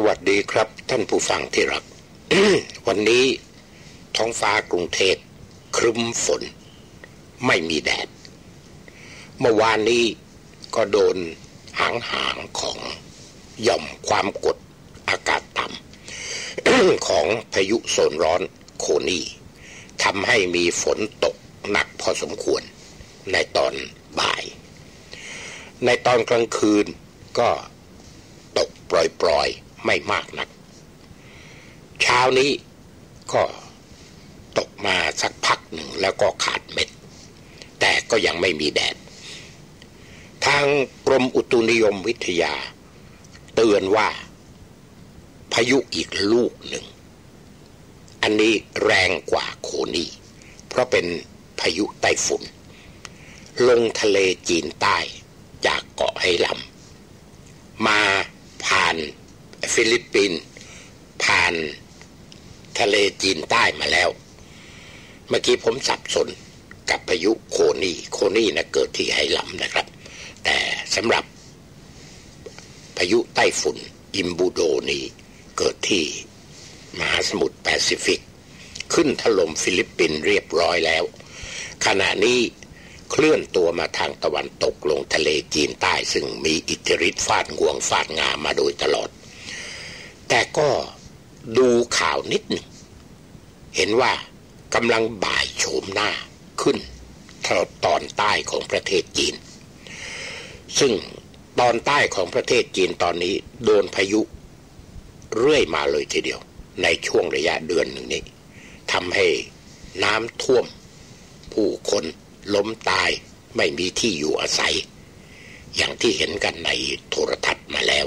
วัสดีครับท่านผู้ฟังที่รัก วันนี้ท้องฟ้ากรุงเทพครึ้มฝนไม่มีแดดเมื่อวานนี้ก็โดนหางของหย่อมความกดอากาศต่ำ ของพายุโซนร้อนโคนีทำให้มีฝนตกหนักพอสมควรในตอนบ่ายในตอนกลางคืนก็ตกปล่อยๆไม่มากนักเช้านี้ก็ตกมาสักพักหนึ่งแล้วก็ขาดเม็ดแต่ก็ยังไม่มีแดดทางกรมอุตุนิยมวิทยาเตือนว่าพายุอีกลูกหนึ่งอันนี้แรงกว่าโคนีเพราะเป็นพายุไต้ฝุ่นลงทะเลจีนใต้จากเกาะไหหลำมาผ่านฟิลิปปินส์ผ่านทะเลจีนใต้มาแล้วเมื่อกี้ผมสับสนกับพายุโคนีนะเกิดที่ไหหลำนะครับแต่สำหรับพายุไต้ฝุ่นอิมบูโดนี้เกิดที่มหาสมุทรแปซิฟิกขึ้นถล่มฟิลิปปินส์เรียบร้อยแล้วขณะนี้เคลื่อนตัวมาทางตะวันตกลงทะเลจีนใต้ซึ่งมีอิทธิฤทธิ์ฟาดงวงฟาดงามาโดยตลอดแต่ก็ดูข่าวนิดหนึ่งเห็นว่ากำลังบ่ายโฉมหน้าขึ้นตอนใต้ของประเทศจีนซึ่งตอนใต้ของประเทศจีนตอนนี้โดนพายุเรื่อยมาเลยทีเดียวในช่วงระยะเดือนหนึ่งนี้ทำให้น้ำท่วมผู้คนล้มตายไม่มีที่อยู่อาศัยอย่างที่เห็นกันในโทรทัศน์มาแล้ว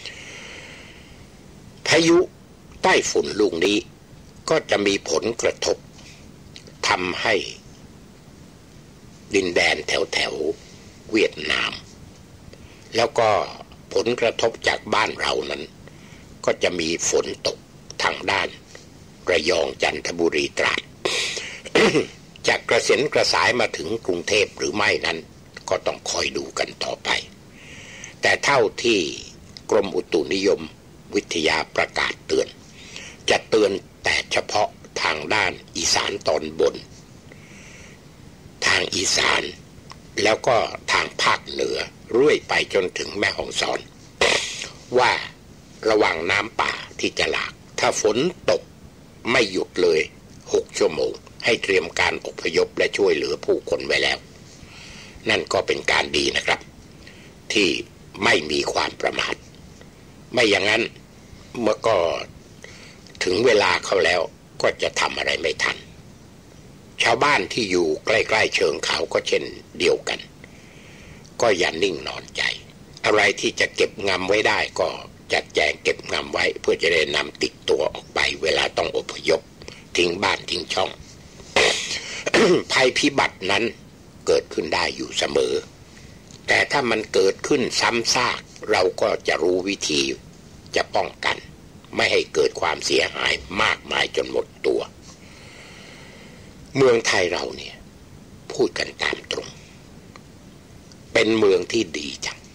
พายุใต้ฝุ่นลูกนี้ก็จะมีผลกระทบทำให้ดินแดนแถวเวียดนามแล้วก็ผลกระทบจากบ้านเรานั้นก็จะมีฝนตกทางด้านระยองจันทบุรีตราด จะกระเซ็นกระสายมาถึงกรุงเทพหรือไม่นั้นก็ต้องคอยดูกันต่อไปแต่เท่าที่กรมอุตุนิยมวิทยาประกาศเตือนจะเตือนแต่เฉพาะทางด้านอีสานตอนบนทางอีสานแล้วก็ทางภาคเหนือเรื่อยไปจนถึงแม่ฮ่องสอนว่าระวังน้ำป่าที่จะหลากถ้าฝนตกไม่หยุดเลย6 ชั่วโมงให้เตรียมการอพยพและช่วยเหลือผู้คนไว้แล้วนั่นก็เป็นการดีนะครับที่ไม่มีความประมาทไม่อย่างนั้นเมื่อก็ถึงเวลาเขาแล้วก็จะทำอะไรไม่ทันชาวบ้านที่อยู่ใกล้ๆเชิงเขาก็เช่นเดียวกันก็อย่านิ่งนอนใจอะไรที่จะเก็บงำไว้ได้ก็จัดแจงเก็บงำไว้เพื่อจะได้นำติดตัวออกไปเวลาต้องอพยพทิ้งบ้านทิ้งช่อง ภัยพิบัตินั้นเกิดขึ้นได้อยู่เสมอแต่ถ้ามันเกิดขึ้นซ้ำซากเราก็จะรู้วิธีจะป้องกันไม่ให้เกิดความเสียหายมากมายจนหมดตัวเมืองไทยเราเนี่ยพูดกันตามตรงเป็นเมืองที่ดีจัง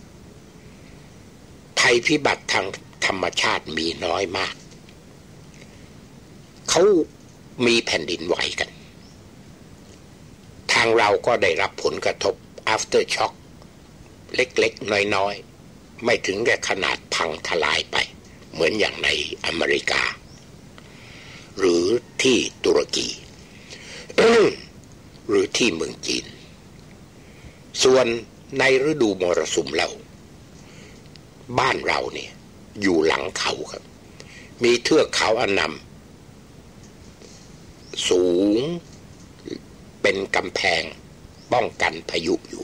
ภัยพิบัติทางธรรมชาติมีน้อยมากเขามีแผ่นดินไหวกันทางเราก็ได้รับผลกระทบ after shock เล็กๆน้อยๆไม่ถึงกับขนาดพังทลายไปเหมือนอย่างในอเมริกาหรือที่ตุรกี หรือที่เมืองจีนส่วนในฤดูมรสุมเราบ้านเราเนี่ยอยู่หลังเขาครับมีเทือกเขาอันนำสูงเป็นกำแพงป้องกันพายุอยู่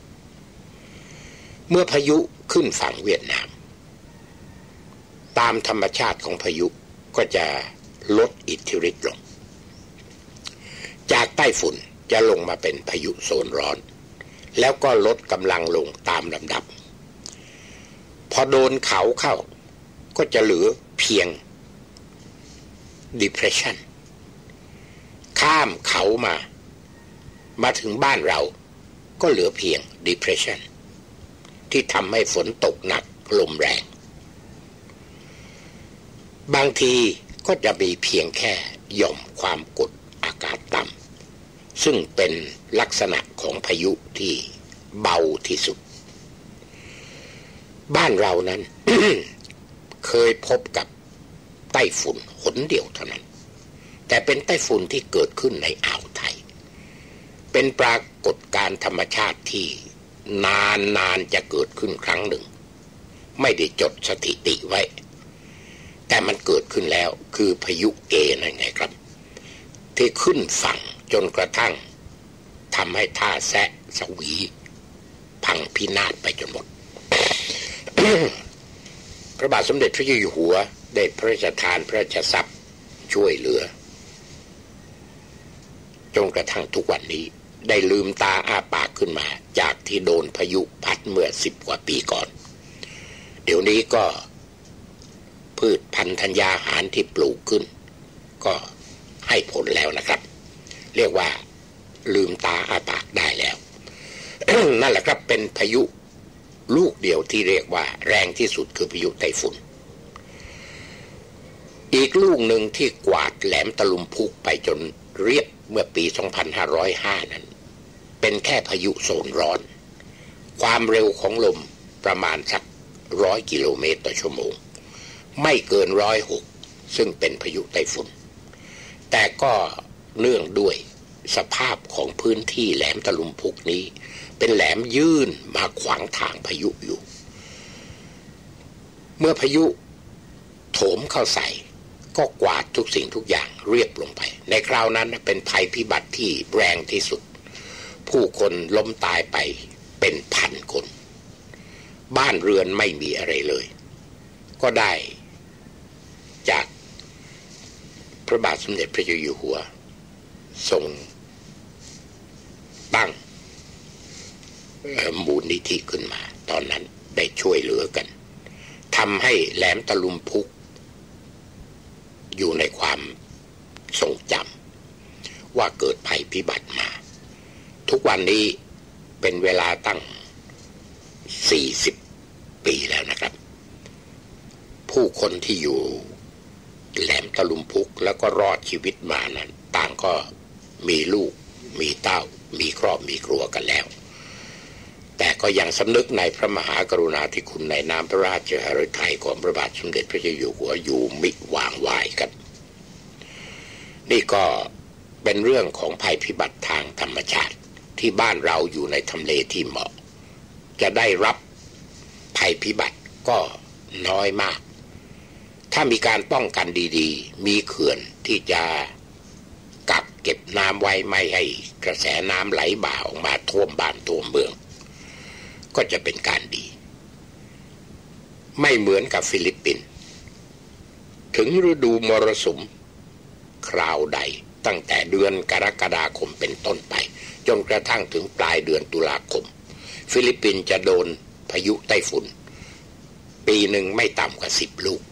เมื่อพายุขึ้นฝั่งเวียดนามตามธรรมชาติของพายุก็จะลดอิทธิฤทธิ์ลงจากใต้ฝุ่นจะลงมาเป็นพายุโซนร้อนแล้วก็ลดกำลังลงตามลำดับพอโดนเขาเข้าก็จะเหลือเพียง depression ข้ามเขามาถึงบ้านเราก็เหลือเพียง depression ที่ทำให้ฝนตกหนักลมแรงบางทีก็จะมีเพียงแค่หย่อมความกดอากาศต่ำซึ่งเป็นลักษณะของพายุที่เบาที่สุดบ้านเรานั้น เคยพบกับไต้ฝุ่นหนเดียวเท่านั้นแต่เป็นไต้ฝุ่นที่เกิดขึ้นในอ่าวไทยเป็นปรากฏการณ์ธรรมชาติที่นานจะเกิดขึ้นครั้งหนึ่งไม่ได้จดสถิติไว้แต่มันเกิดขึ้นแล้วคือพายุเอนั่นไงครับที่ขึ้นฝั่งจนกระทั่งทำให้ท่าแซะสวีพังพินาศไปจนหมด พระบาทสมเด็จพระเจ้าอยู่หัวได้พระราชทานพระราชทรัพย์ช่วยเหลือจนกระทั่งทุกวันนี้ได้ลืมตาอ้าปากขึ้นมาจากที่โดนพายุพัดเมื่อ10 กว่าปีก่อนเดี๋ยวนี้ก็พืชพันธุ์ธัญญาหารที่ปลูกขึ้นก็ให้ผลแล้วนะครับเรียกว่าลืมตาอ้าปากได้แล้ว นั่นแหละครับเป็นพายุลูกเดียวที่เรียกว่าแรงที่สุดคือพายุไต้ฝุ่นอีกลูกหนึ่งที่กวาดแหลมตะลุมพุกไปจนเรียบเมื่อปี 2505 นั้นเป็นแค่พายุโซนร้อนความเร็วของลมประมาณสัก100 กิโลเมตรต่อชั่วโมงไม่เกิน106ซึ่งเป็นพายุไต้ฝุ่นแต่ก็เนื่องด้วยสภาพของพื้นที่แหลมตะลุมพุกนี้เป็นแหลมยื่นมาขวางทางพายุอยู่เมื่อพายุโถมเข้าใส่ก็กวาดทุกสิ่งทุกอย่างเรียบลงไปในคราวนั้นเป็นภัยพิบัติที่แรงที่สุดผู้คนล้มตายไปเป็นพันคนบ้านเรือนไม่มีอะไรเลยก็ได้จากพระบาทสมเด็จพระเจ้าอยู่หัวทรงตั้งมูลนิธิขึ้นมาตอนนั้นได้ช่วยเหลือกันทำให้แหลมตะลุมพุกอยู่ในความทรงจำว่าเกิดภัยพิบัติมาทุกวันนี้เป็นเวลาตั้ง40 ปีแล้วนะครับผู้คนที่อยู่แหลมตะลุมพุกแล้วก็รอดชีวิตมานั้นต่างก็มีลูกมีเต้ามีครอบมีครัวกันแล้วแต่ก็ยังสำนึกในพระมหากรุณาธิคุณในนามพระราชหฤทัยของพระบาทสมเด็จพระเจ้าอยู่หัวอยู่มิวางวายกันนี่ก็เป็นเรื่องของภัยพิบัติทางธรรมชาติที่บ้านเราอยู่ในทำเลที่เหมาะจะได้รับภัยพิบัติก็น้อยมากถ้ามีการป้องกันดีๆมีเขื่อนที่จะกักเก็บน้ำไว้ไม่ให้กระแสน้ำไหลบ่าออกมาท่วมบ้านท่วมเมืองก็จะเป็นการดีไม่เหมือนกับฟิลิปปินส์ถึงฤดูมรสุมคราวใดตั้งแต่เดือนกรกฎาคมเป็นต้นไปจนกระทั่งถึงปลายเดือนตุลาคมฟิลิปปินส์จะโดนพายุไต้ฝุ่นปีหนึ่งไม่ต่ำกว่า10 ลูก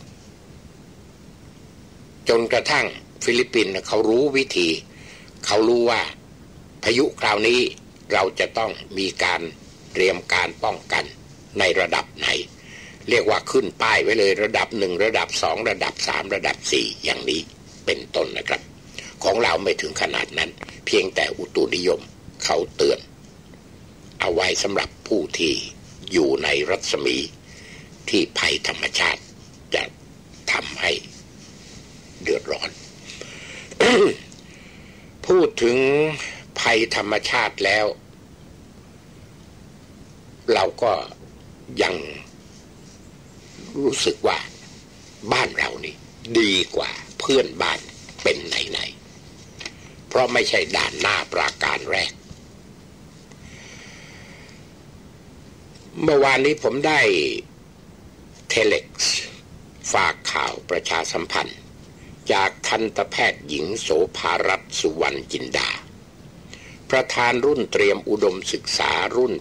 จนกระทั่งฟิลิปปินส์เขารู้วิธีเขารู้ว่าพายุคราวนี้เราจะต้องมีการเตรียมการป้องกันในระดับไหนเรียกว่าขึ้นป้ายไว้เลยระดับ1ระดับ2ระดับ3ระดับ4อย่างนี้เป็นต้นนะครับของเราไม่ถึงขนาดนั้นเพียงแต่อุตุนิยมเขาเตือนเอาไว้สำหรับผู้ที่อยู่ในรัศมีที่ภัยธรรมชาติจะทำให้เดือดร้อน พูดถึงภัยธรรมชาติแล้วเราก็ยังรู้สึกว่าบ้านเรานี่ดีกว่าเพื่อนบ้านเป็นไหนๆเพราะไม่ใช่ด่านหน้าปราการแรกเมื่อวานนี้ผมได้เทเล็กซ์ฝากข่าวประชาสัมพันธ์จากทันตแพทย์หญิงโสภารัตน์สุวรรณจินดาประธานรุ่นเตรียมอุดมศึกษารุ่น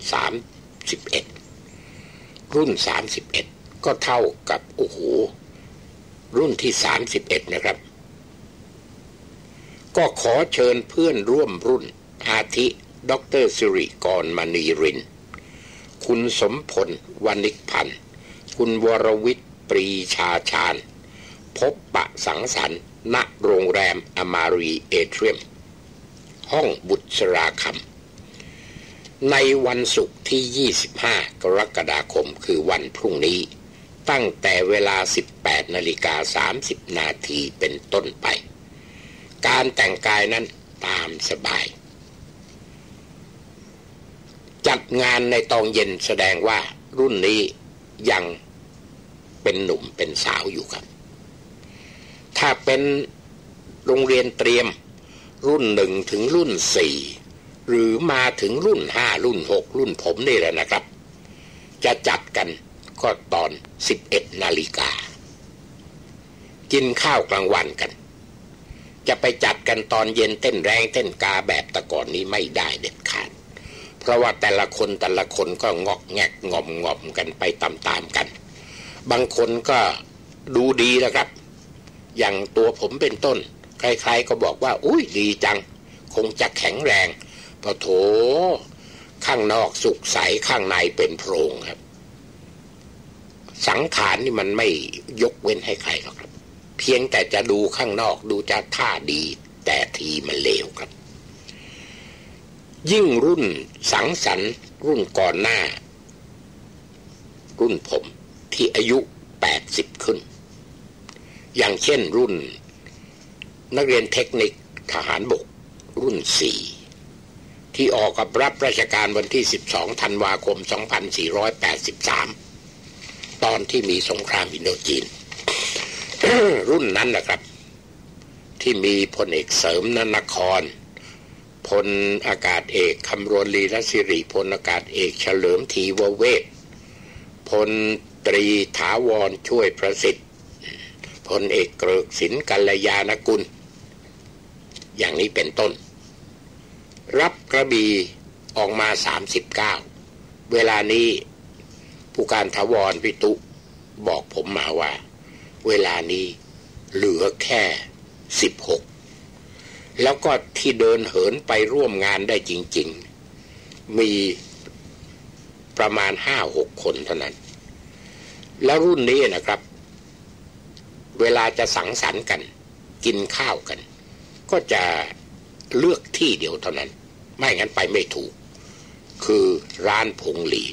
31รุ่น31ก็เท่ากับโอ้โหรุ่นที่31นะครับก็ขอเชิญเพื่อนร่วมรุ่นอาทิดร.สิริกรมณีรินคุณสมพลวณิกพันธ์คุณวรวิทย์ปรีชาชาญพพบปะสังสรรค์ณโรงแรมอมารีเอเทรียมห้องบุษราคำในวันศุกร์ที่25กรกฎาคมคือวันพรุ่งนี้ตั้งแต่เวลา 18:30 นาทีเป็นต้นไปการแต่งกายนั้นตามสบายจัดงานในตอนเย็นแสดงว่ารุ่นนี้ยังเป็นหนุ่มเป็นสาวอยู่ครับถ้าเป็นโรงเรียนเตรียมรุ่น1ถึงรุ่น4หรือมาถึงรุ่น5รุ่น6รุ่นผมนี่แหละนะครับจะจัดกันก็ตอน 11 นาฬิกากินข้าวกลางวันกันจะไปจัดกันตอนเย็นเต้นแรงเต้นกาแบบแต่ก่อนนี้ไม่ได้เด็ดขาดเพราะว่าแต่ละคนก็งอกแงกงอมกันไปตามๆกันบางคนก็ดูดีนะครับอย่างตัวผมเป็นต้นใครๆก็บอกว่าอุ้ยดีจังคงจะแข็งแรงพอโถข้างนอกสุกใสข้างในเป็นโพรงครับสังขารนี่มันไม่ยกเว้นให้ใครหรอกครับเพียงแต่จะดูข้างนอกดูจะท่าดีแต่ทีมันเลวครับยิ่งรุ่นสังสรรค์รุ่นก่อนหน้ารุ่นผมที่อายุ80ขึ้นอย่างเช่นรุ่นนักเรียนเทคนิคทหารบกรุ่น4ที่ออกกับรับราชการวันที่12ธันวาคม2483ตอนที่มีสงครามอินโดจีน รุ่นนั้นนะครับที่มีพลเอกเสริมนครพลอากาศเอกคำรณลีลสิริพลอากาศเอกเฉลิมทีวเวศพลตรีถาวรช่วยประสิทธิ์พลเอกเกริกศิลป์กัลยาณกุลอย่างนี้เป็นต้นรับกระบี่ออกมา39เวลานี้ผู้การถาวรพิตุบอกผมมาว่าเวลานี้เหลือแค่16แล้วก็ที่เดินเหินไปร่วมงานได้จริงๆมีประมาณ 5-6 คนเท่านั้นแล้วรุ่นนี้นะครับเวลาจะสังสรรค์กันกินข้าวกันก็จะเลือกที่เดียวเท่านั้นไม่งั้นไปไม่ถูกคือร้านพงหลี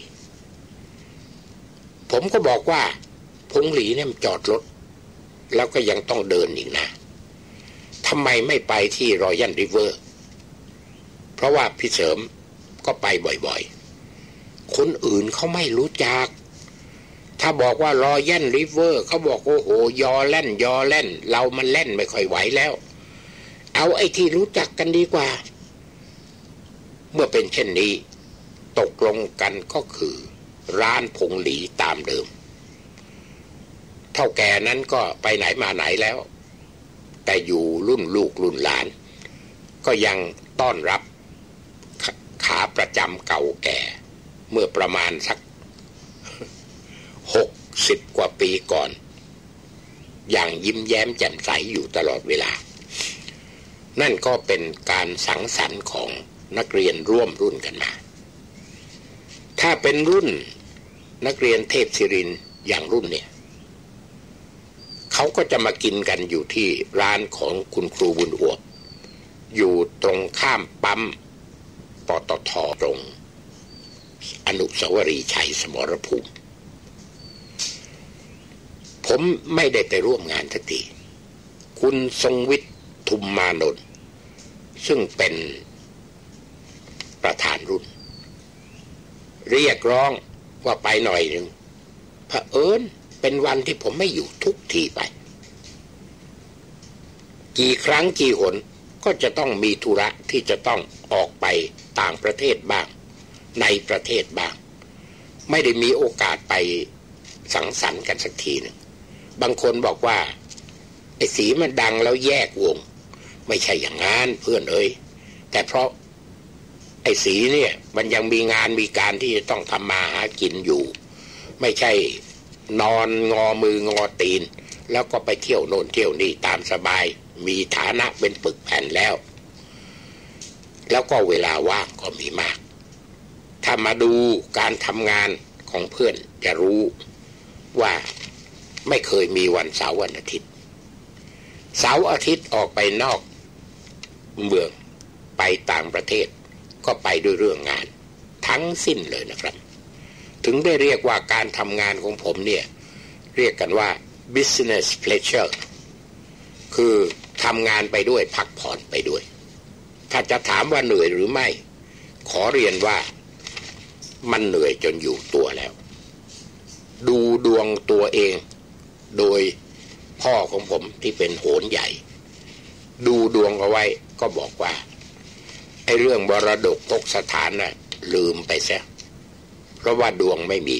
ผมก็บอกว่าพงหลีเนี่ยจอดรถแล้วก็ยังต้องเดินอีกนะทำไมไม่ไปที่รอยัลริเวอร์เพราะว่าพี่เสริมก็ไปบ่อยๆคนอื่นเขาไม่รู้จักถ้าบอกว่ารอยัลริเวอร์เขาบอกโอ้โหยอเล่นเรามันเล่นไม่ค่อยไหวแล้วเอาไอ้ที่รู้จักกันดีกว่าเมื่อเป็นเช่นนี้ตกลงกันก็คือร้านพงหลีตามเดิมเท่าแก่นั้นก็ไปไหนมาไหนแล้วแต่อยู่รุ่นลูกรุ่นหลานก็ยังต้อนรับขาประจำเก่าแก่เมื่อประมาณสัก60 กว่าปีก่อนอย่างยิ้มแย้มแจ่มใสอยู่ตลอดเวลานั่นก็เป็นการสังสรรค์ของนักเรียนร่วมรุ่นกันมาถ้าเป็นรุ่นนักเรียนเทพศิรินทร์อย่างรุ่นเนี่ยเขาก็จะมากินกันอยู่ที่ร้านของคุณครูบุญอวบอยู่ตรงข้ามปั๊มปตท.ตรงอนุสาวรีย์ชัยสมรภูมิผมไม่ได้ไปร่วมงานทันทีคุณทรงวิทย์ทุมมานนท์ซึ่งเป็นประธานรุ่นเรียกร้องว่าไปหน่อยหนึ่งเผอิญเป็นวันที่ผมไม่อยู่ทุกทีไปกี่ครั้งกี่หนก็จะต้องมีธุระที่จะต้องออกไปต่างประเทศบ้างในประเทศบ้างไม่ได้มีโอกาสไปสังสรรค์กันสักทีหนึ่งบางคนบอกว่าไอ้สีมันดังแล้วแยกวงไม่ใช่อย่างนั้นเพื่อนเอ้ยแต่เพราะไอ้สีเนี่ยมันยังมีงานมีการที่จะต้องทำมาหากินอยู่ไม่ใช่นอนงอมืองอตีนแล้วก็ไปเที่ยวโน่นเที่ยวนี่ตามสบายมีฐานะเป็นปึกแผ่นแล้วก็เวลาว่างก็มีมากถ้ามาดูการทำงานของเพื่อนจะรู้ว่าไม่เคยมีวันเสาร์วันอาทิตย์เสาร์อาทิตย์ออกไปนอกเมืองไปต่างประเทศก็ไปด้วยเรื่องงานทั้งสิ้นเลยนะครับถึงได้เรียกว่าการทำงานของผมเนี่ยเรียกกันว่า business pleasure คือทำงานไปด้วยพักผ่อนไปด้วยถ้าจะถามว่าเหนื่อยหรือไม่ขอเรียนว่ามันเหนื่อยจนอยู่ตัวแล้วดูดวงตัวเองโดยพ่อของผมที่เป็นโหรใหญ่ดูดวงเอาไว้ก็บอกว่าไอ้เรื่องมรดกตกสถานน่ะลืมไปซะเพราะว่าดวงไม่มี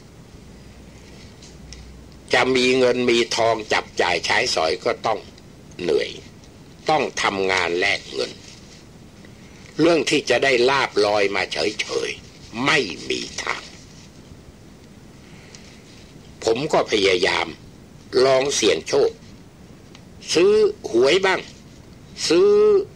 จะมีเงินมีทองจับจ่ายใช้สอยก็ต้องเหนื่อยต้องทำงานแลกเงินเรื่องที่จะได้ลาภลอยมาเฉยๆไม่มีทางผมก็พยายามลองเสี่ยงโชคซื้อหวยบ้างซื้อ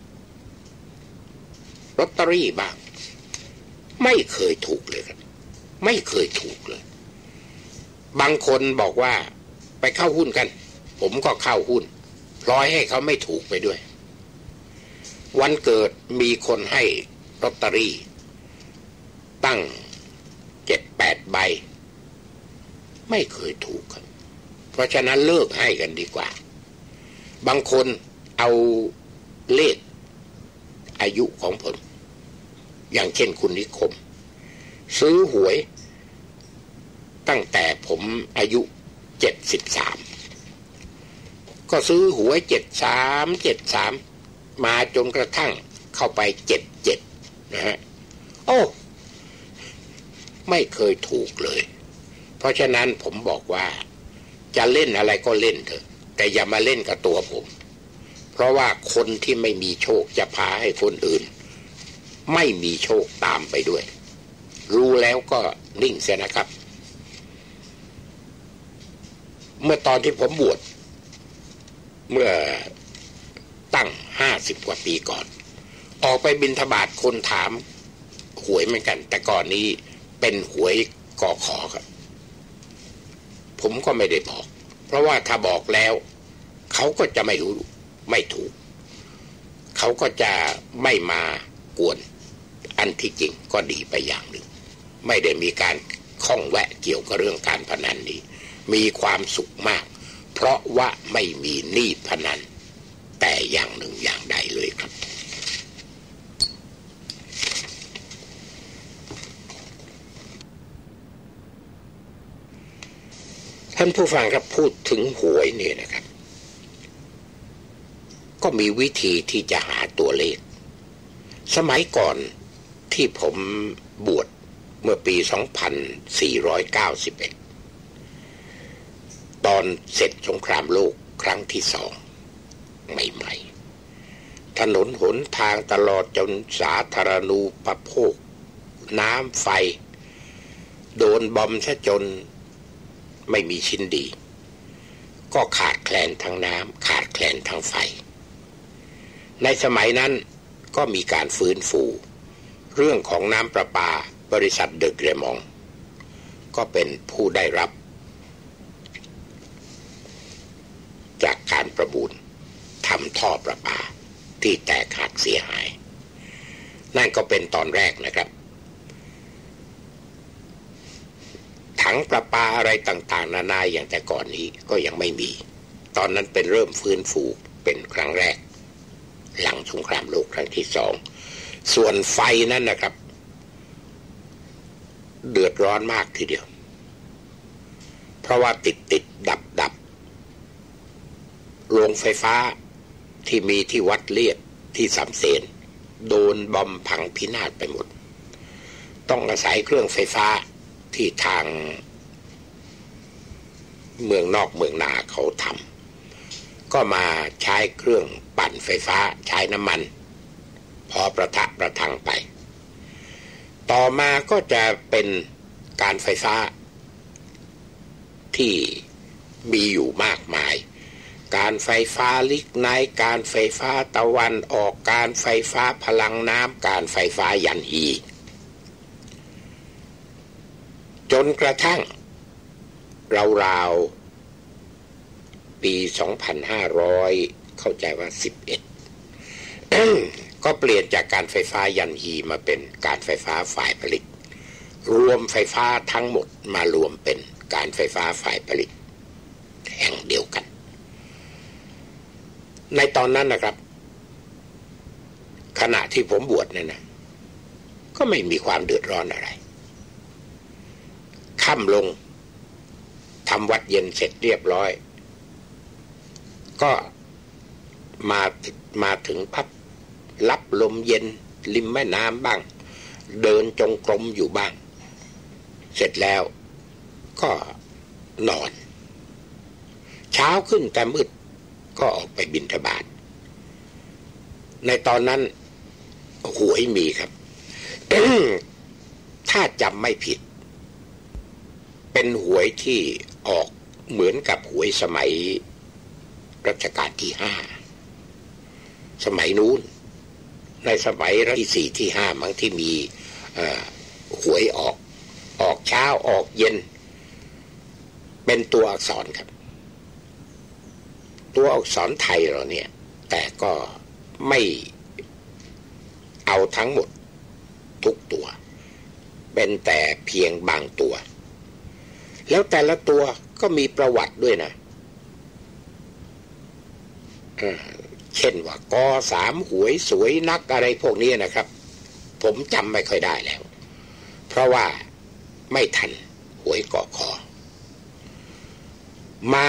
ลอตเตอรี่บ้างไม่เคยถูกเลยครับไม่เคยถูกเลยบางคนบอกว่าไปเข้าหุ้นกันผมก็เข้าหุ้นพลอยให้เขาไม่ถูกไปด้วยวันเกิดมีคนให้ลอตเตอรี่ตั้ง 7-8 ใบไม่เคยถูกครับเพราะฉะนั้นเลิกให้กันดีกว่าบางคนเอาเลขอายุของผมอย่างเช่นคุณนิคมซื้อหวยตั้งแต่ผมอายุ73ก็ซื้อหวย73มาจนกระทั่งเข้าไป77นะฮะโอ้ไม่เคยถูกเลยเพราะฉะนั้นผมบอกว่าจะเล่นอะไรก็เล่นเถอะแต่อย่ามาเล่นกับตัวผมเพราะว่าคนที่ไม่มีโชคจะพาให้คนอื่นไม่มีโชคตามไปด้วยรู้แล้วก็นิ่งเสียนะครับเมื่อตอนที่ผมบวชเมื่อตั้ง50 กว่าปีก่อนออกไปบิณฑบาตคนถามหวยเหมือนกันแต่ก่อนนี้เป็นหวยกขอครับผมก็ไม่ได้บอกเพราะว่าถ้าบอกแล้วเขาก็จะไม่รู้ไม่ถูกเขาก็จะไม่มากวนอันที่จริงก็ดีไปอย่างหนึ่งไม่ได้มีการข้องแวะเกี่ยวกับเรื่องการพนันนี้มีความสุขมากเพราะว่าไม่มีหนี้พนันแต่อย่างหนึ่งอย่างใดเลยครับท่านผู้ฟังครับพูดถึงหวยเนี่ยนะครับก็มีวิธีที่จะหาตัวเลขสมัยก่อนที่ผมบวชเมื่อปี 2491 ตอนเสร็จสงครามโลกครั้งที่2ใหม่ๆถนนหนทางตลอดจนสาธารณูปโภคน้ำไฟโดนบอมซะจนไม่มีชิ้นดีก็ขาดแคลนทั้งน้ำขาดแคลนทั้งไฟในสมัยนั้นก็มีการฟื้นฟูเรื่องของน้ำประปาบริษัทเดอะเกรมองก็เป็นผู้ได้รับจากการประมูลทำท่อประปาที่แตกหักเสียหายนั่นก็เป็นตอนแรกนะครับถังประปาอะไรต่างๆนานาอย่างแต่ก่อนนี้ก็ยังไม่มีตอนนั้นเป็นเริ่มฟื้นฟูเป็นครั้งแรกหลังสงครามโลกครั้งที่2ส่วนไฟนั้นนะครับเดือดร้อนมากทีเดียวเพราะว่าติดดับโรงไฟฟ้าที่มีที่วัดเลียดที่สำเสนโดนบอมพังพินาศไปหมดต้องอาศัยเครื่องไฟฟ้าที่ทางเมืองนอกเมืองนาเขาทำก็มาใช้เครื่องปั่นไฟฟ้าใช้น้ำมันพอประทะประทังไปต่อมาก็จะเป็นการไฟฟ้าที่มีอยู่มากมายการไฟฟ้าลิกไนท์การไฟฟ้าตะวันออกการไฟฟ้าพลังน้ำการไฟฟ้ายันฮีจนกระทั่งราวๆปี 2500 เข้าใจว่า11 ก็เปลี่ยนจากการไฟฟ้ายันฮีมาเป็นการไฟฟ้าฝ่ายผลิตรวมไฟฟ้าทั้งหมดมารวมเป็นการไฟฟ้าฝ่ายผลิตแห่งเดียวกันในตอนนั้นนะครับขณะที่ผมบวชเนี่ยนะก็ไม่มีความเดือดร้อนอะไรค่ำลงทำวัดเย็นเสร็จเรียบร้อยก็มาถึงพับรับลมเย็นริมแม่น้ำบ้างเดินจงกรมอยู่บ้างเสร็จแล้วก็นอนเช้าขึ้นแต่มืดก็ออกไปบิณฑบาตในตอนนั้นหวยมีครับ ถ้าจำไม่ผิดเป็นหวยที่ออกเหมือนกับหวยสมัยรัชกาลที่5สมัยนู้นในสมัยรัชกาลที่4ที่5มั้งที่มีหวยออกเช้าออกเย็นเป็นตัวอักษรครับตัวอักษรไทยเราเนี่ยแต่ก็ไม่เอาทั้งหมดทุกตัวเป็นแต่เพียงบางตัวแล้วแต่ละตัวก็มีประวัติด้วยนะเช่นว่าก3หวยสวยนักอะไรพวกนี้นะครับผมจำไม่ค่อยได้แล้วเพราะว่าไม่ทันหวยกขมา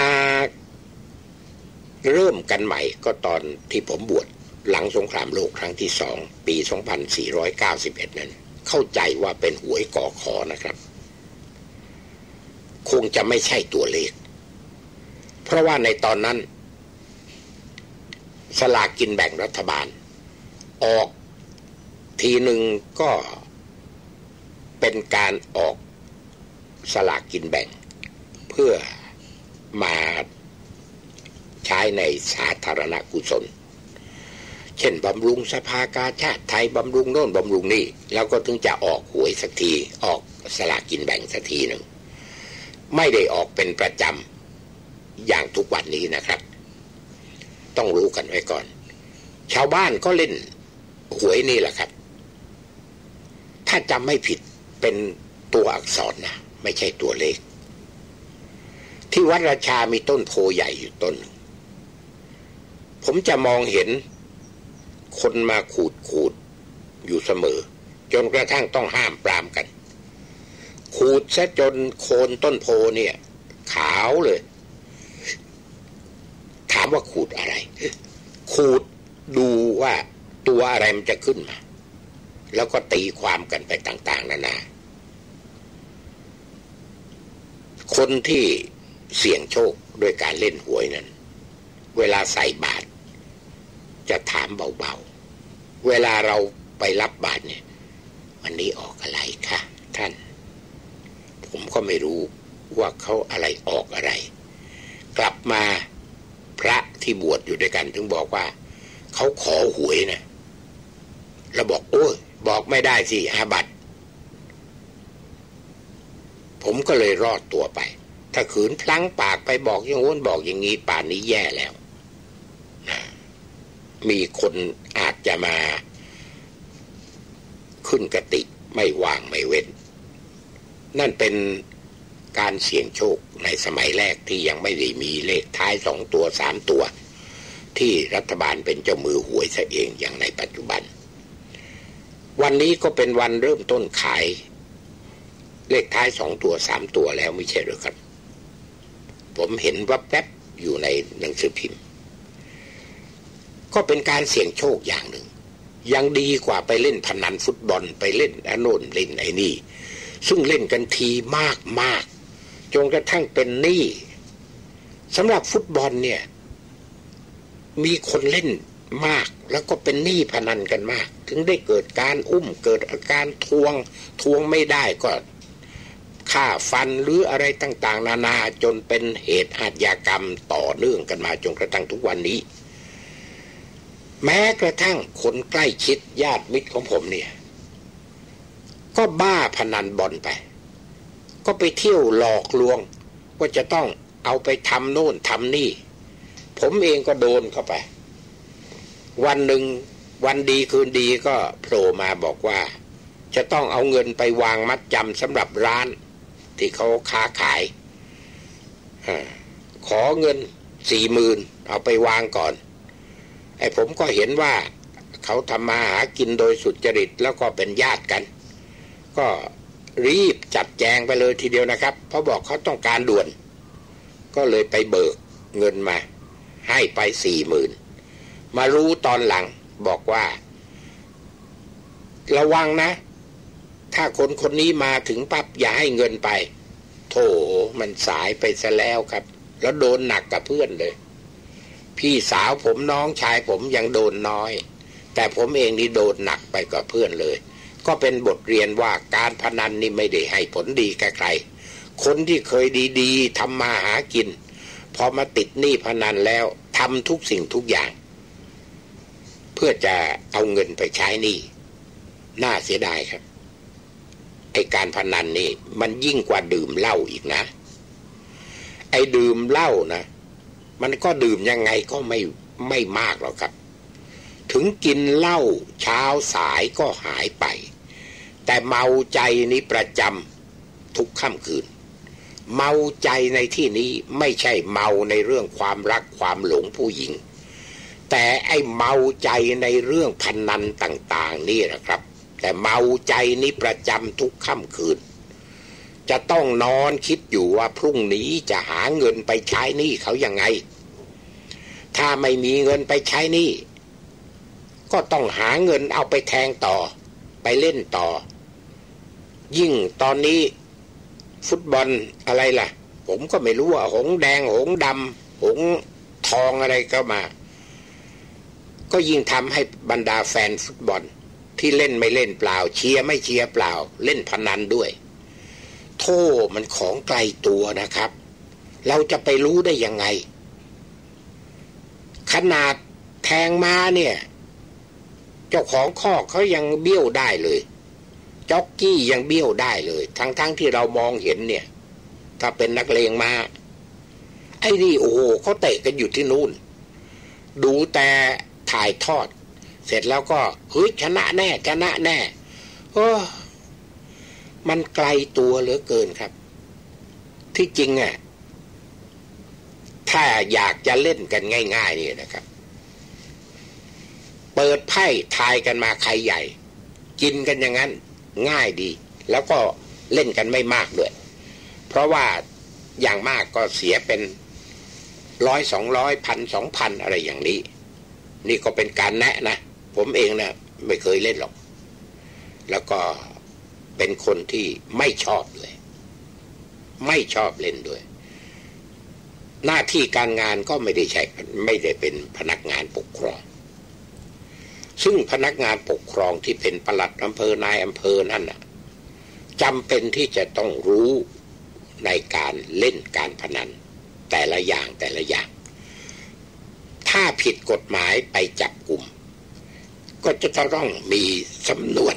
เริ่มกันใหม่ก็ตอนที่ผมบวชหลังสงครามโลกครั้งที่2ปี2491นั้นเข้าใจว่าเป็นหวยกขนะครับคงจะไม่ใช่ตัวเลขเพราะว่าในตอนนั้นสลากกินแบ่งรัฐบาลออกทีหนึ่งก็เป็นการออกสลากกินแบ่งเพื่อมาใช้ในสาธารณกุศลเช่นบำรุงสภากาชาดไทยบำรุงโน่นบำรุงนี่แล้วก็ถึงจะออกหวยสักทีออกสลากกินแบ่งสักทีหนึ่งไม่ได้ออกเป็นประจำอย่างทุกวันนี้นะครับต้องรู้กันไว้ก่อนชาวบ้านก็เล่นหวยนี่แหละครับถ้าจำไม่ผิดเป็นตัวอักษรนะไม่ใช่ตัวเลขที่วัดราชามีต้นโพใหญ่อยู่ต้นผมจะมองเห็นคนมาขูดอยู่เสมอจนกระทั่งต้องห้ามปรามกันขูดซะจนโคนต้นโพเนี่ยขาวเลยถามว่าขูดอะไรขูดดูว่าตัวอะไรมันจะขึ้นมาแล้วก็ตีความกันไปต่างๆนานาคนที่เสี่ยงโชคด้วยการเล่นหวยนั้นเวลาใส่บาตรจะถามเบาๆเวลาเราไปรับบาตรเนี่ยวันนี้ออกอะไรคะท่านผมก็ไม่รู้ว่าเขาอะไรออกอะไรกลับมาพระที่บวชอยู่ด้วยกันถึงบอกว่าเขาขอหวยนะเราบอกโอ้ยบอกไม่ได้สิอาบัติผมก็เลยรอดตัวไปถ้าขืนพลั้งปากไปบอกอย่างโน้นบอกอย่างนี้ป่านนี้แย่แล้วมีคนอาจจะมาขึ้นกติไม่วางไม่เว้นนั่นเป็นการเสี่ยงโชคในสมัยแรกที่ยังไม่ได้มีเลขท้าย2ตัว3ตัวที่รัฐบาลเป็นเจ้ามือหวยซะเองอย่างในปัจจุบันวันนี้ก็เป็นวันเริ่มต้นขายเลขท้าย2ตัว3ตัวแล้วไม่ใช่หรือครับผมเห็นว่าแป๊บอยู่ในหนังสือพิมพ์ก็เป็นการเสี่ยงโชคอย่างหนึ่งยังดีกว่าไปเล่นพนันฟุตบอลไปเล่นโน่นเล่นไอ้นี่ซึ่งเล่นกันทีมากจนกระทั่งเป็นหนี้สำหรับฟุตบอลเนี่ยมีคนเล่นมากแล้วก็เป็นหนี้พนันกันมากถึงได้เกิดการเกิดอาการทวงไม่ได้ก็ฆ่าฟันหรืออะไรต่างๆนานาจนเป็นเหตุอาชญากรรมต่อเนื่องกันมาจนกระทั่งทุกวันนี้แม้กระทั่งคนใกล้ชิดญาติมิตรของผมเนี่ยก็บ้าพนันบอลไปก็ไปเที่ยวหลอกลวงว่าจะต้องเอาไปทำโน่นทำนี่ผมเองก็โดนเข้าไปวันหนึ่งวันดีคืนดีก็โผล่มาบอกว่าจะต้องเอาเงินไปวางมัดจำสำหรับร้านที่เขาค้าขายขอเงิน 40,000 เอาไปวางก่อนไอ้ผมก็เห็นว่าเขาทำมาหากินโดยสุจริตแล้วก็เป็นญาติกันก็รีบจัดแจงไปเลยทีเดียวนะครับเพราะบอกเขาต้องการด่วนก็เลยไปเบิกเงินมาให้ไป 40,000 มารู้ตอนหลังบอกว่าระวังนะถ้าคนคนนี้มาถึงปั๊บอย่าให้เงินไปโธ่มันสายไปซะแล้วครับแล้วโดนหนักกับเพื่อนเลยพี่สาวผมน้องชายผมยังโดนน้อยแต่ผมเองนี่โดนหนักไปกับเพื่อนเลยก็เป็นบทเรียนว่าการพนันนี่ไม่ได้ให้ผลดีแก่ใครคนที่เคยดีๆทำมาหากินพอมาติดหนี้พนันแล้วทำทุกสิ่งทุกอย่างเพื่อจะเอาเงินไปใช้หนี้น่าเสียดายครับไอ้การพนันนี่มันยิ่งกว่าดื่มเหล้าอีกนะไอ้ดื่มเหล้านะมันก็ดื่มยังไงก็ไม่มากหรอกครับถึงกินเหล้าเช้าสายก็หายไปแต่เมาใจนี้ประจำทุกค่ำคืนเมาใจในที่นี้ไม่ใช่เมาในเรื่องความรักความหลงผู้หญิงแต่ไอ้เมาใจในเรื่องพนันต่างๆนี่นะครับแต่เมาใจนี้ประจำทุกค่ำคืนจะต้องนอนคิดอยู่ว่าพรุ่งนี้จะหาเงินไปใช้หนี้เขายังไงถ้าไม่มีเงินไปใช้หนี้ก็ต้องหาเงินเอาไปแทงต่อไปเล่นต่อยิ่งตอนนี้ฟุตบอลอะไรล่ะผมก็ไม่รู้ว่าหงแดงหงดำหงทองอะไรก็มาก็ยิ่งทำให้บรรดาแฟนฟุตบอลที่เล่นไม่เล่นเปล่าเชียร์ไม่เชียร์เปล่าเล่นพนันด้วยโธ่มันของไกลตัวนะครับเราจะไปรู้ได้ยังไงขนาดแทงมาเนี่ยเจ้าของคอกเขายังเบี้ยวได้เลยจ็อกกี้ยังเบี้ยวได้เลยทั้งที่เรามองเห็นเนี่ยถ้าเป็นนักเลงมาไอ้นี่โอ้โหเขาเตะกันอยู่ที่นู่นดูแต่ถ่ายทอดเสร็จแล้วก็เฮ้ยชนะแน่ชนะแน่โอ้มันไกลตัวเหลือเกินครับที่จริงอ่ะถ้าอยากจะเล่นกันง่ายๆนี่นะครับเปิดไพ่ทายกันมาใครใหญ่กินกันอย่างนั้นง่ายดีแล้วก็เล่นกันไม่มากด้วยเพราะว่าอย่างมากก็เสียเป็น100 200 1,000 2,000อะไรอย่างนี้นี่ก็เป็นการแนะนะผมเองนะไม่เคยเล่นหรอกแล้วก็เป็นคนที่ไม่ชอบเลยไม่ชอบเล่นด้วยหน้าที่การงานก็ไม่ได้เป็นพนักงานปกครองซึ่งพนักงานปกครองที่เป็นปลัดอำเภอนายอำเภอนั่นน่ะจำเป็นที่จะต้องรู้ในการเล่นการพนันแต่ละอย่างถ้าผิดกฎหมายไปจับกุมก็จะต้องมีสำนวน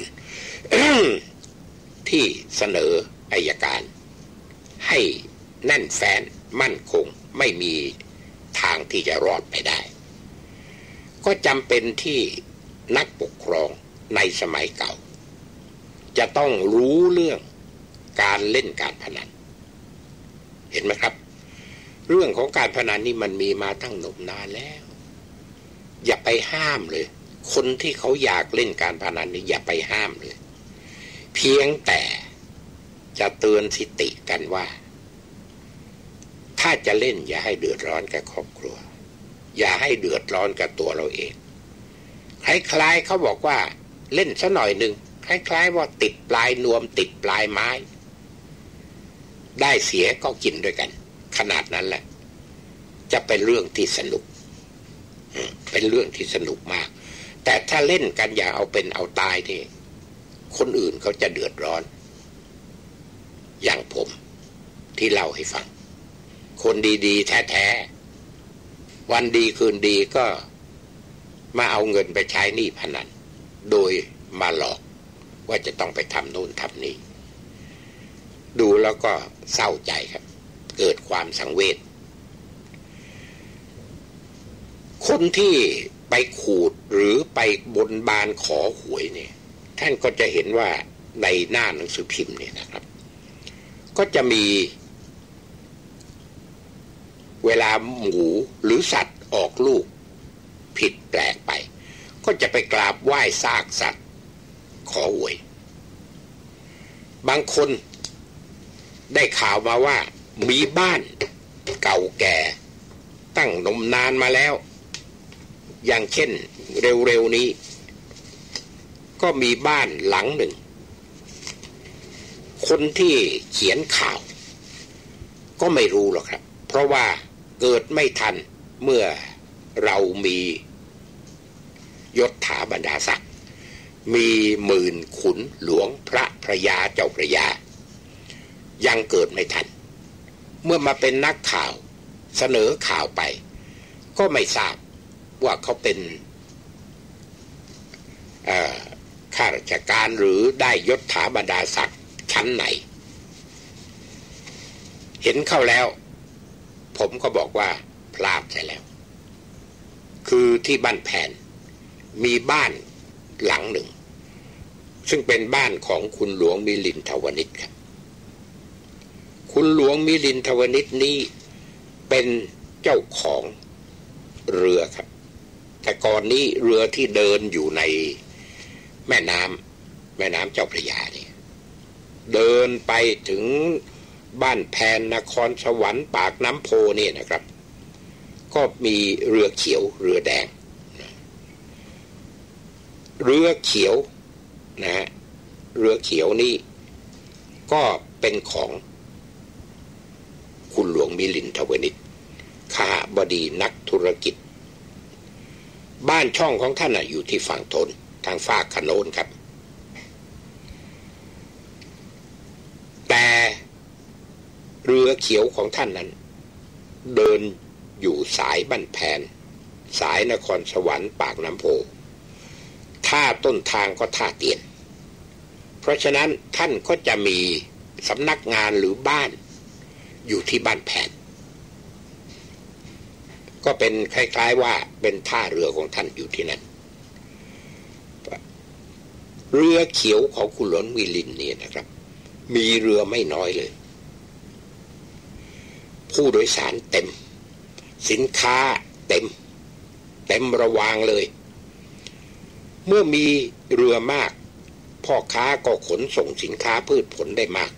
ที่เสนออัยการให้แน่นแฟ้นมั่นคงไม่มีทางที่จะรอดไปได้ก็จำเป็นที่นักปกครองในสมัยเก่าจะต้องรู้เรื่องการเล่นการพนันเห็นไหมครับเรื่องของการพนันนี่มันมีมาตั้งนมนานแล้วอย่าไปห้ามเลยคนที่เขาอยากเล่นการพนันนี่อย่าไปห้ามเลยเพียงแต่จะเตือนสติกันว่าถ้าจะเล่นอย่าให้เดือดร้อนกับครอบครัวอย่าให้เดือดร้อนกับตัวเราเองคล้ายๆเขาบอกว่าเล่นซะหน่อยหนึ่งคล้ายๆว่าติดปลายนวมติดปลายไม้ได้เสียก็กินด้วยกันขนาดนั้นแหละจะเป็นเรื่องที่สนุกเป็นเรื่องที่สนุกมากแต่ถ้าเล่นกันอย่าเอาเป็นเอาตายนี่คนอื่นเขาจะเดือดร้อนอย่างผมที่เล่าให้ฟังคนดีๆแท้ๆวันดีคืนดีก็มาเอาเงินไปใช้หนี้พนันโดยมาหลอกว่าจะต้องไปทำโน่นทำนี่ดูแล้วก็เศร้าใจครับเกิดความสังเวชคนที่ไปขูดหรือไปบนบานขอหวยเนี่ยท่านก็จะเห็นว่าในหน้าหนังสือพิมพ์เนี่ยนะครับก็จะมีเวลาหมูหรือสัตว์ออกลูกผิดแปลกไปก็จะไปกราบไหว้ซากสัตว์ขอหวยบางคนได้ข่าวมาว่ามีบ้านเก่าแก่ตั้งนมนานมาแล้วอย่างเช่นเร็วๆนี้ก็มีบ้านหลังหนึ่งคนที่เขียนข่าวก็ไม่รู้หรอกครับเพราะว่าเกิดไม่ทันเมื่อเรามียศถาบรรดาศักดิ์มีหมื่นขุนหลวงพระพระยาเจ้าพระยายังเกิดไม่ทันเมื่อมาเป็นนักข่าวเสนอข่าวไปก็ไม่ทราบว่าเขาเป็นข้าราชการหรือได้ยศถาบรรดาศักดิ์ชั้นไหนเห็นเข้าแล้วผมก็บอกว่าพลาดใช่แล้วคือที่บ้านแผนมีบ้านหลังหนึ่งซึ่งเป็นบ้านของคุณหลวงมิลินทวนิชครับคุณหลวงมิลินทวนิชนี้เป็นเจ้าของเรือครับแต่ก่อนนี้เรือที่เดินอยู่ในแม่น้ำเจ้าพระยาเนี่ยเดินไปถึงบ้านแพนนครสวรรค์ปากน้ำโพนี่นะครับก็มีเรือเขียวเรือแดงเรือเขียวนะฮะเรือเขียวนี่ก็เป็นของคุณหลวงมิลินทวนิชขหบดีนักธุรกิจบ้านช่องของท่านอยู่ที่ฝั่งทนทางฝากขโนนครับแต่เรือเขียวของท่านนั้นเดินอยู่สายบ้านแพนสายนครสวรรค์ปากน้ำโพท่าต้นทางก็ท่าเตียนเพราะฉะนั้นท่านก็จะมีสำนักงานหรือบ้านอยู่ที่บ้านแพนก็เป็นคล้ายๆว่าเป็นท่าเรือของท่านอยู่ที่นั่นเรือเขียวของคุณหลวงมิลินเนี่ยนะครับมีเรือไม่น้อยเลยผู้โดยสารเต็มสินค้าเต็มระวางเลยเมื่อมีเรือมากพ่อค้าก็ขนส่งสินค้าพืชผลได้มาก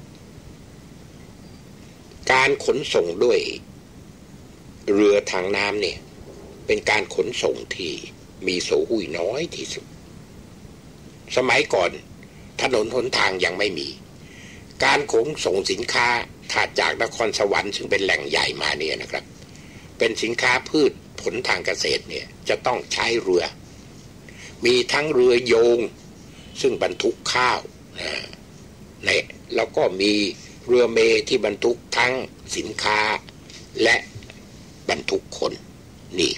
การขนส่งด้วยเรือทางน้ำเนี่ยเป็นการขนส่งที่มีโสหุ้ยน้อยที่สุดสมัยก่อนถนนหนทางยังไม่มีการขนส่งสินค้าถ้าจากนครสวรรค์ซึ่งเป็นแหล่งใหญ่มาเนี่ยนะครับเป็นสินค้าพืชผลทางเกษตรเนี่ยจะต้องใช้เรือมีทั้งเรือโยงซึ่งบรรทุกข้าวเนี่ยแล้วก็มีเรือเมที่บรรทุกทั้งสินค้าและบรรทุกคนนี่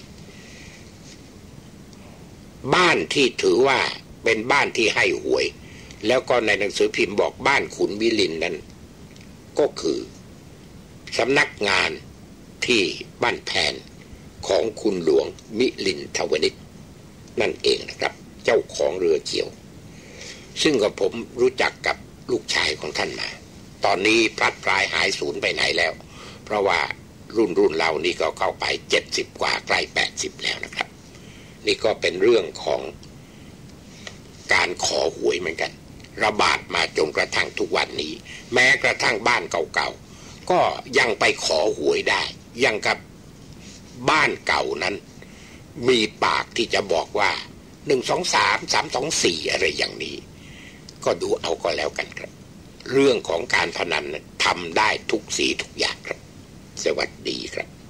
บ้านที่ถือว่าเป็นบ้านที่ให้หวยแล้วก็ในหนังสือพิมพ์บอกบ้านขุนมิลินนั้นก็คือสำนักงานที่บ้านแพนของคุณหลวงมิลินทวนิชนั่นเองนะครับเจ้าของเรือเขียวซึ่งกับผมรู้จักกับลูกชายของท่านมาตอนนี้พลัดพรายหายสูญไปไหนแล้วเพราะว่ารุ่นเรานี่ก็เข้าไป70กว่าใกล้80แล้วนะครับนี่ก็เป็นเรื่องของการขอหวยเหมือนกันระบาดมาจนกระทั่งทุกวันนี้แม้กระทั่งบ้านเก่าๆก็ยังไปขอหวยได้ยังกับบ้านเก่านั้นมีปากที่จะบอกว่า123 324อะไรอย่างนี้ก็ดูเอาก็แล้วกันครับเรื่องของการพนันทำได้ทุกสีทุกอย่างครับสวัสดีครับ